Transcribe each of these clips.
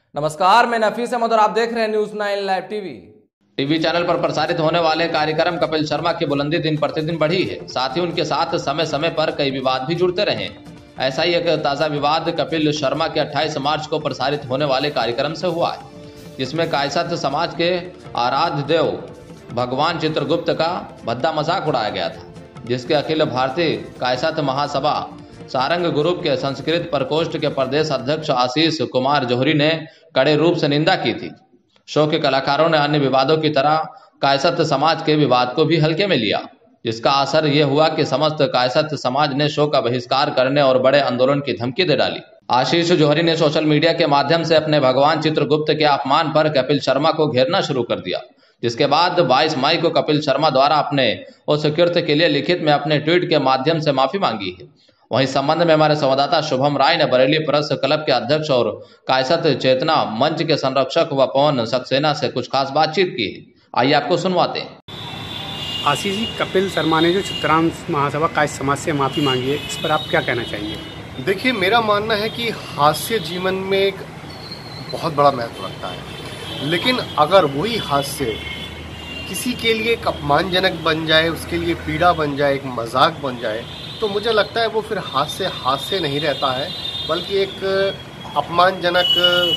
नमस्कार, मैं नफीस अहमद और आप देख रहे हैं news 9 live TV. TV channel पर प्रसारित होने वाले कार्यक्रम कपिल शर्मा की बुलंदी दिन प्रतिदिन बढ़ी है। साथ ही उनके साथ समय समय पर कई विवाद भी जुड़ते रहे। ऐसा ही एक ताजा विवाद कपिल शर्मा के 28 मार्च को प्रसारित होने वाले कार्यक्रम से हुआ है, जिसमें कायस्थ समाज के आराध्य देव भगवान चित्रगुप्त का भद्दा मजाक उड़ाया गया था, जिसके अखिल भारतीय कायस्थ महासभा सारंग ग्रुप के संस्कृत प्रकोष्ठ के प्रदेश अध्यक्ष आशीष कुमार जौहरी ने कड़े रूप से निंदा की थी। शो के कलाकारों ने अन्य विवादों की तरह कायस्थ समाज के विवाद को भी हल्के में लिया, जिसका असर यह हुआ कि समस्त कायस्थ समाज ने शो का बहिष्कार करने और बड़े आंदोलन की धमकी दे डाली। आशीष जौहरी ने सोशल मीडिया के माध्यम से अपने भगवान चित्रगुप्त के अपमान पर कपिल शर्मा को घेरना शुरू कर दिया, जिसके बाद 22 मई को कपिल शर्मा द्वारा अपने उस कृत्य के लिए लिखित में अपने ट्वीट के माध्यम से माफी मांगी है। वहीं संबंध में हमारे संवाददाता शुभम राय ने बरेली प्रेस क्लब के अध्यक्ष और कायस्थ चेतना मंच के संरक्षक व पवन सक्सेना से कुछ खास बातचीत की है। आइए आपको सुनवाते हैं। आशीष जी, कपिल शर्मा ने जो चित्रांश महासभा कायस्थ समाज से माफी मांगी है, इस पर आप क्या कहना चाहेंगे? देखिए, मेरा मानना है कि हास्य जीवन में एक बहुत बड़ा महत्व रखता है, लेकिन अगर वही हास्य किसी के लिए एक अपमानजनक बन जाए, उसके लिए पीड़ा बन जाए, एक मजाक बन जाए, तो मुझे लगता है वो फिर हास्य नहीं रहता है, बल्कि एक अपमानजनक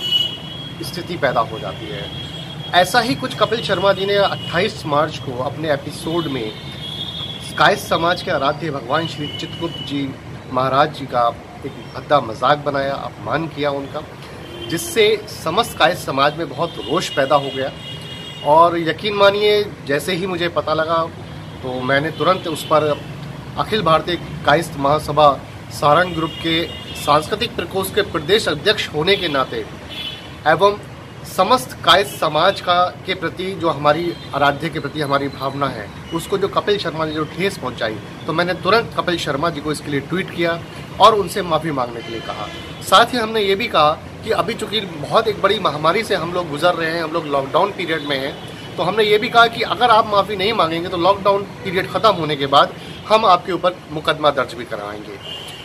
स्थिति पैदा हो जाती है। ऐसा ही कुछ कपिल शर्मा जी ने 28 मार्च को अपने एपिसोड में कायस्थ समाज के आराध्य भगवान श्री चित्रगुप्त जी महाराज जी का एक भद्दा मजाक बनाया, अपमान किया उनका, जिससे समस्त कायस्थ समाज में बहुत रोष पैदा हो गया। और यकीन मानिए, जैसे ही मुझे पता लगा तो मैंने तुरंत उस पर अखिल भारतीय कायस्थ महासभा सारंग ग्रुप के सांस्कृतिक प्रकोष्ठ के प्रदेश अध्यक्ष होने के नाते एवं समस्त कायस्थ समाज के प्रति जो हमारी आराध्य के प्रति हमारी भावना है, उसको जो कपिल शर्मा ने जो ठेस पहुंचाई, तो मैंने तुरंत कपिल शर्मा जी को इसके लिए ट्वीट किया और उनसे माफ़ी मांगने के लिए कहा। साथ ही हमने ये भी कहा कि अभी चूंकि बहुत एक बड़ी महामारी से हम लोग गुजर रहे हैं, हम लोग लॉकडाउन पीरियड में हैं, तो हमने ये भी कहा कि अगर आप माफ़ी नहीं मांगेंगे तो लॉकडाउन पीरियड ख़त्म होने के बाद हम आपके ऊपर मुकदमा दर्ज भी कराएंगे।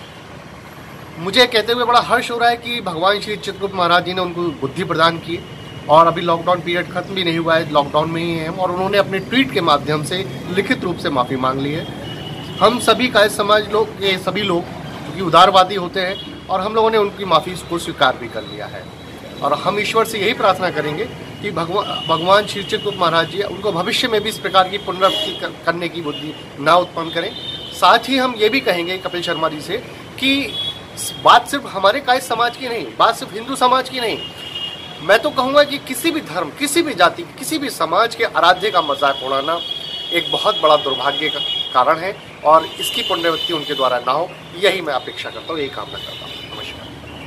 मुझे कहते हुए बड़ा हर्ष हो रहा है कि भगवान श्री चित्रगुप्त महाराज जी ने उनको बुद्धि प्रदान की और अभी लॉकडाउन पीरियड खत्म भी नहीं हुआ है, लॉकडाउन में ही हैं और उन्होंने अपने ट्वीट के माध्यम से लिखित रूप से माफ़ी मांग ली है। हम सभी कायस्थ समाज लोग, ये सभी लोग क्योंकि उदारवादी होते हैं और हम लोगों ने उनकी माफ़ी को स्वीकार भी कर लिया है और हम ईश्वर से यही प्रार्थना करेंगे कि भगवान श्री चित्रगुप्त महाराज जी उनको भविष्य में भी इस प्रकार की पुनरावृत्ति करने की बुद्धि ना उत्पन्न करें। साथ ही हम ये भी कहेंगे कपिल शर्मा जी से कि बात सिर्फ हमारे कायस्थ समाज की नहीं, बात सिर्फ हिंदू समाज की नहीं, मैं तो कहूँगा कि किसी भी धर्म, किसी भी जाति, किसी भी समाज के आराध्य का मजाक उड़ाना एक बहुत बड़ा दुर्भाग्य का कारण है और इसकी पुनरावृत्ति उनके द्वारा ना हो, यही मैं अपेक्षा करता हूँ, यही कामना करता हूँ। नमस्कार।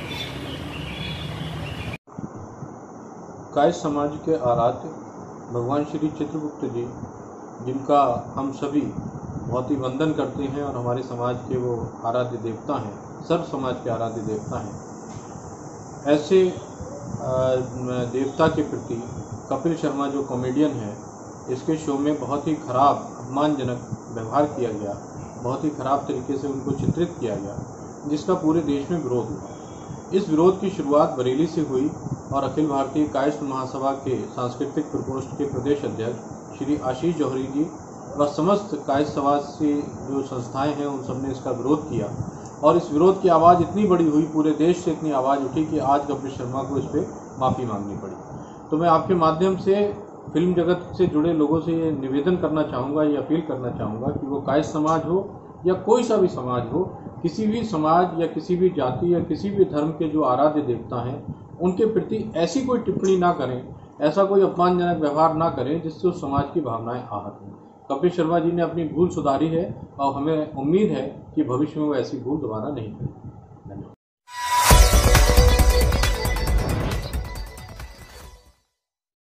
कायस्थ समाज के आराध्य भगवान श्री चित्रगुप्त जी, जिनका हम सभी बहुत ही वंदन करते हैं और हमारे समाज के वो आराध्य देवता हैं, सर्व समाज के आराध्य देवता हैं, ऐसे देवता के प्रति कपिल शर्मा जो कॉमेडियन है, इसके शो में बहुत ही खराब अपमानजनक व्यवहार किया गया, बहुत ही खराब तरीके से उनको चित्रित किया गया, जिसका पूरे देश में विरोध हुआ। इस विरोध की शुरुआत बरेली से हुई और अखिल भारतीय कायस्थ महासभा के सांस्कृतिक प्रकोष्ठ के प्रदेश अध्यक्ष श्री आशीष जौहरी जी व समस्त कायस्थ समाज से जो संस्थाएं हैं, उन सब ने इसका विरोध किया और इस विरोध की आवाज़ इतनी बड़ी हुई, पूरे देश से इतनी आवाज़ उठी कि आज कपिल शर्मा को इस पर माफ़ी मांगनी पड़ी। तो मैं आपके माध्यम से फिल्म जगत से जुड़े लोगों से ये निवेदन करना चाहूँगा, ये अपील करना चाहूँगा कि वो कायस्थ समाज हो या कोई सा भी समाज हो, किसी भी समाज या किसी भी जाति या किसी भी धर्म के जो आराध्य देवता हैं, उनके प्रति ऐसी कोई टिप्पणी ना करें, ऐसा कोई अपमानजनक व्यवहार ना करें जिससे उस समाज की भावनाएं आहत हों। कपिल शर्मा जी ने अपनी भूल सुधारी है और हमें उम्मीद है कि भविष्य में वो ऐसी भूल दोबारा नहीं करें।